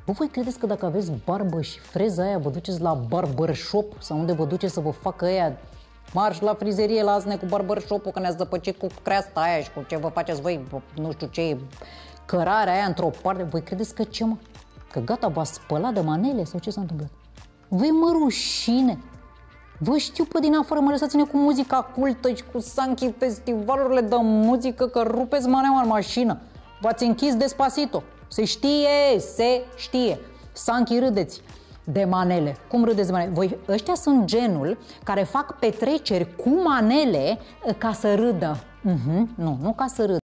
Bă, voi credeți că dacă aveți barbă și freza aia, vă duceți la barbershop sau unde vă duceți să vă facă aia marș la frizerie, lasă-ne cu barbershop-ul, că ne-ați zăpăcit cu creasta aia și cu ce vă faceți voi, nu știu ce, cărarea aia într-o parte. Voi credeți că ce, mă? Că gata, v-a spălat de manele sau ce s-a întâmplat? Voi mă rușine! Vă știu pe din afară, mă lăsați-ne cu muzica cultă și cu Sanchi festivalurile de muzică, că rupeți maneaua în mașină. V-ați închis Despacito. Se știe. Sanchi, râdeți de manele. Cum râdeți de manele? Voi, ăștia sunt genul care fac petreceri cu manele ca să râdă. Nu ca să râdă.